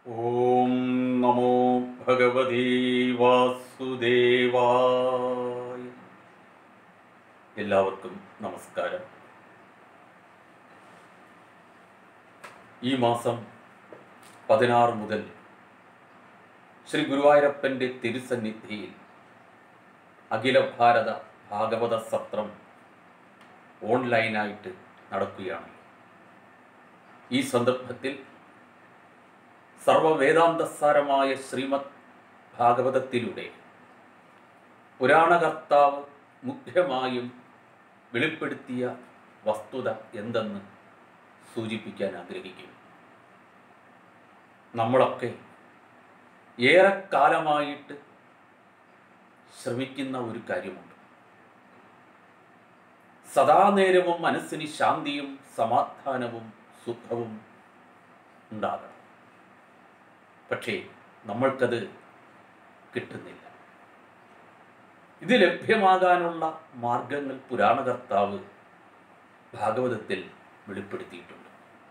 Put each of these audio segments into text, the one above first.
ഓം നമോ ഭഗവതേ വാസുദേവായ. എല്ലാവർക്കും നമസ്കാരം. ഈ മാസം 16 മുതൽ ശ്രീ ഗുരുവായൂരപ്പൻ്റെ തിരുസന്നിധിയിൽ അഖില ഭാരത ഭാഗവത സത്രം ഓൺലൈനായിട്ട് നടക്കുകയാണ്. ഈ സന്ദർഭത്തിൽ സർവവേദാന്തസാരമായ ശ്രീമദ് ഭാഗവതത്തിലൂടെ പുരാണകർത്താവ് മുഖ്യമായും വെളിപ്പെടുത്തിയ വസ്തുത എന്തെന്ന് സൂചിപ്പിക്കാൻ ആഗ്രഹിക്കുന്നു. നമ്മളൊക്കെ ഏറെക്കാലമായിട്ട് ശ്രമിക്കുന്ന ഒരു കാര്യമുണ്ട്. സദാനേരവും മനസ്സിന് ശാന്തിയും സമാധാനവും സുഖവും ഉണ്ടാകണം. പക്ഷേ നമ്മൾക്കത് കിട്ടുന്നില്ല. ഇത് ലഭ്യമാകാനുള്ള മാർഗങ്ങൾ പുരാണകർത്താവ് ഭാഗവതത്തിൽ വെളിപ്പെടുത്തിയിട്ടുണ്ട്.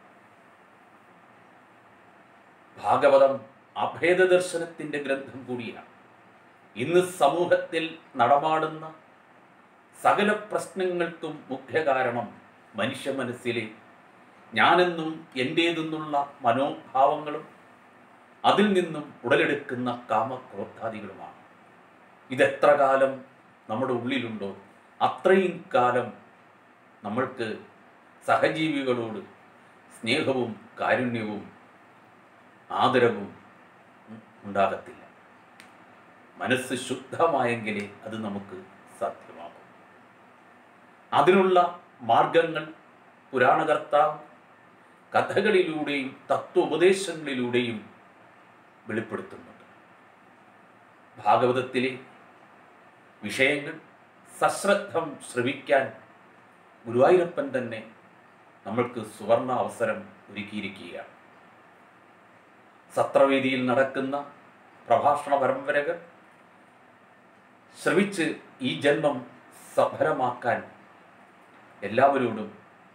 ഭാഗവതം അഭേദദർശനത്തിൻ്റെ ഗ്രന്ഥം കൂടിയാണ്. ഇന്ന് സമൂഹത്തിൽ നടമാടുന്ന സകല പ്രശ്നങ്ങൾക്കും മുഖ്യ കാരണം മനുഷ്യ മനസ്സിലെ ഞാനെന്നും എൻ്റേതെന്നുള്ള മനോഭാവങ്ങളും അതിൽ നിന്നും ഉടലെടുക്കുന്ന കാമക്രോധാദികളുമാണ്. ഇതെത്ര കാലം നമ്മുടെ ഉള്ളിലുണ്ടോ അത്രയും കാലം നമ്മൾക്ക് സഹജീവികളോട് സ്നേഹവും കാരുണ്യവും ആദരവും ഉണ്ടാകത്തില്ല. മനസ്സ് ശുദ്ധമായെങ്കിലേ അത് നമുക്ക് സാധ്യമാകും. അതിനുള്ള മാർഗങ്ങൾ പുരാണകർത്താവ് കഥകളിലൂടെയും തത്വോപദേശങ്ങളിലൂടെയും വെളിപ്പെടുത്തുന്നുണ്ട്. ഭാഗവതത്തിലെ വിഷയങ്ങൾ സശ്രദ്ധം ശ്രവിക്കാൻ ഗുരുവായൂരപ്പൻ തന്നെ നമ്മൾക്ക് സുവർണ അവസരം ഒരുക്കിയിരിക്കുകയാണ്. സത്രവേദിയിൽ നടക്കുന്ന പ്രഭാഷണ പരമ്പരകൾ ശ്രവിച്ച് ഈ ജന്മം സഫലമാക്കാൻ എല്ലാവരോടും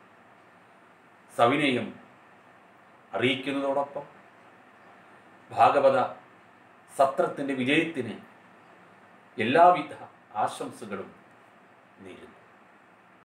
സവിനയം അറിയിക്കുന്നതോടൊപ്പം ഭാഗവത സത്രത്തിൻ്റെ വിജയത്തിന് എല്ലാവിധ ആശംസകളും നേരുന്നു.